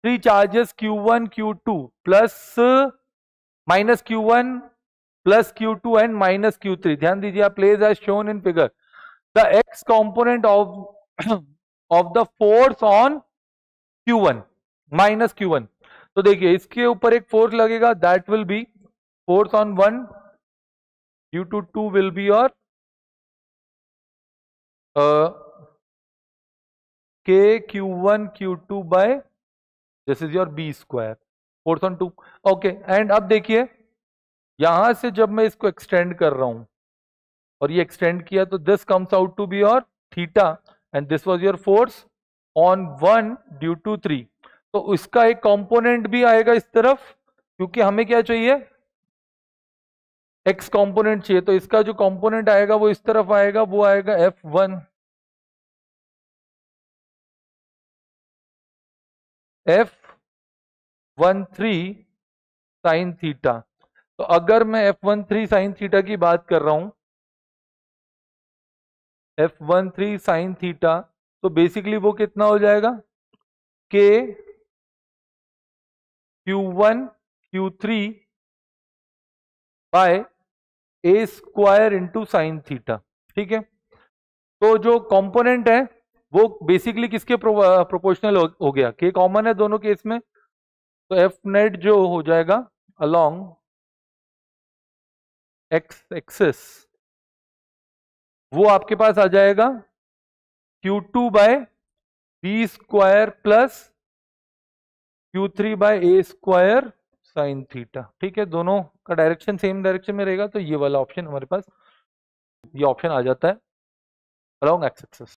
3 charges Q1 Q2 plus minus Q1 plus Q2 and minus Q3. ध्यान दीजिए आप, place as shown in figure the x component of the force on Q1 minus Q1. तो देखिए इसके ऊपर एक force लगेगा, that will be force on 1 due to 2 will be your k Q1 Q2 by this is your b square force on 2. Okay, and अब देखिए यहां से जब मैं इसको एक्सटेंड कर रहा हूं और ये एक्सटेंड किया तो this comes out to be your theta and this was your force on 1 due to 3. तो इसका एक कंपोनेंट भी आएगा इस तरफ, क्योंकि हमें क्या चाहिए, x कंपोनेंट चाहिए. तो इसका जो कंपोनेंट आएगा वो इस तरफ आएगा, वो आएगा F1 F13 साइन थीटा. तो अगर मैं F13 साइन थीटा की बात कर रहा हूं, F13 साइन थीटा, तो बेसिकली वो कितना हो जाएगा, K Q1 Q3 by a square into sine theta. ठीक है, तो जो कंपोनेंट है वो बेसिकली किसके प्रोपोर्शनल हो गया, K कॉमन है दोनों केस में, तो F नेट जो हो जाएगा अलोंग x एक्सिस वो आपके पास आ जाएगा Q2 by B square plus Q3 by A square sine theta. ठीक है, दोनों का डायरेक्शन सेम डायरेक्शन में रहेगा, तो ये वाला ऑप्शन हमारे पास, ये ऑप्शन आ जाता है अलोंग एक्स एक्सिस.